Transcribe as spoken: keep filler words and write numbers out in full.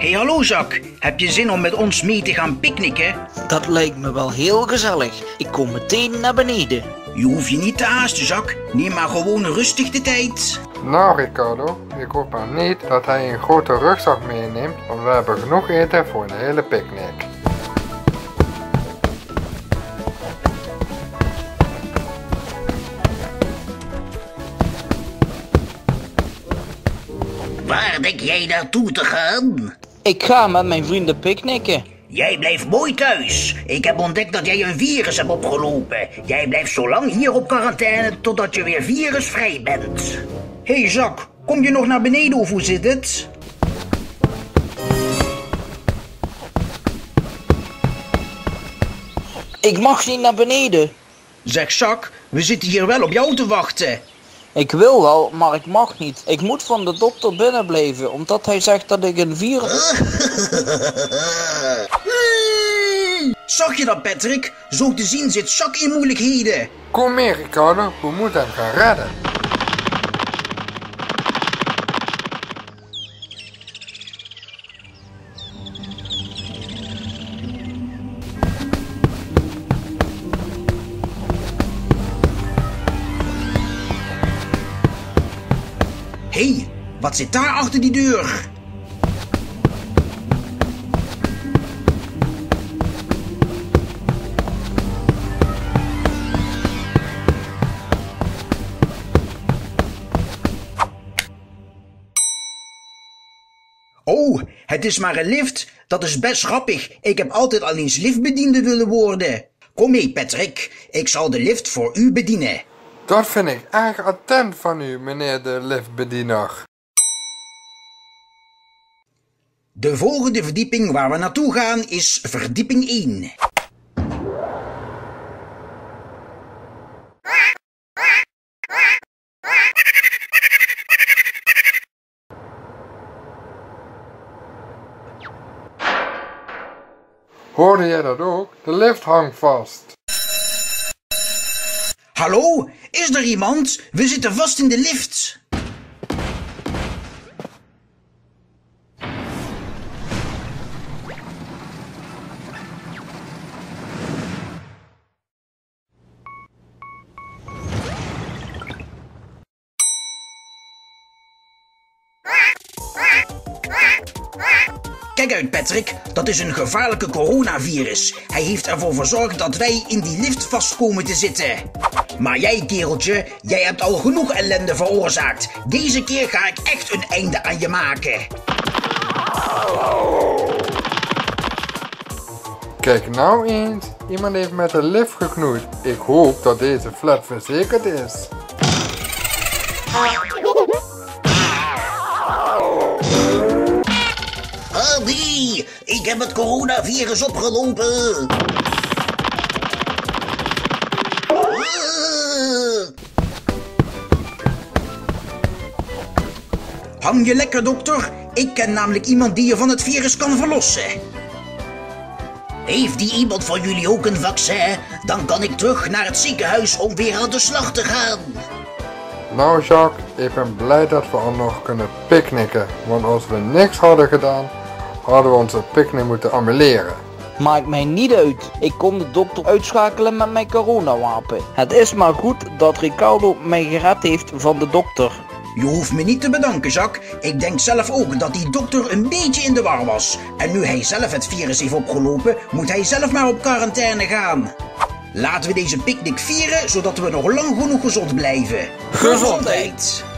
Hey, hallo Jacques. Heb je zin om met ons mee te gaan picknicken? Dat lijkt me wel heel gezellig. Ik kom meteen naar beneden. Je hoeft je niet te haasten, Jacques. Neem maar gewoon rustig de tijd. Nou Ricardo, ik hoop maar niet dat hij een grote rugzak meeneemt, want we hebben genoeg eten voor een hele picknick. Waar denk jij naartoe te gaan? Ik ga met mijn vrienden picknicken. Jij blijft mooi thuis. Ik heb ontdekt dat jij een virus hebt opgelopen. Jij blijft zo lang hier op quarantaine totdat je weer virusvrij bent. Hey Jacques, kom je nog naar beneden of hoe zit het? Ik mag niet naar beneden. Zeg Jacques, we zitten hier wel op jou te wachten. Ik wil wel, maar ik mag niet. Ik moet van de dokter binnen blijven, omdat hij zegt dat ik een virus... Zag je dat, Patrick? Zo te zien zit Jacques in moeilijkheden. Kom mee Ricardo, we moeten hem gaan redden. Hé, hey, wat zit daar achter die deur? Oh, het is maar een lift. Dat is best grappig. Ik heb altijd al eens liftbediende willen worden. Kom mee, Patrick. Ik zal de lift voor u bedienen. Dat vind ik erg attent van u, meneer de liftbediener. De volgende verdieping waar we naartoe gaan is verdieping één. Hoorde jij dat ook? De lift hangt vast. Hallo, is er iemand? We zitten vast in de lift. Kijk uit, Patrick. Dat is een gevaarlijke coronavirus. Hij heeft ervoor verzorgd dat wij in die lift vast komen te zitten. Maar jij, kereltje, jij hebt al genoeg ellende veroorzaakt. Deze keer ga ik echt een einde aan je maken. Kijk nou eens, iemand heeft met de lift geknoeid. Ik hoop dat deze flat verzekerd is. Aldi, ik heb het coronavirus opgelopen. Hang je lekker, dokter. Ik ken namelijk iemand die je van het virus kan verlossen. Heeft die iemand van jullie ook een vaccin? Dan kan ik terug naar het ziekenhuis om weer aan de slag te gaan. Nou Jacques, ik ben blij dat we al nog kunnen picknicken. Want als we niks hadden gedaan, hadden we onze picknick moeten annuleren. Maakt mij niet uit. Ik kon de dokter uitschakelen met mijn coronawapen. Het is maar goed dat Ricardo mij gered heeft van de dokter. Je hoeft me niet te bedanken, Jacques. Ik denk zelf ook dat die dokter een beetje in de war was. En nu hij zelf het virus heeft opgelopen, moet hij zelf maar op quarantaine gaan. Laten we deze picknick vieren, zodat we nog lang genoeg gezond blijven. Gezondheid!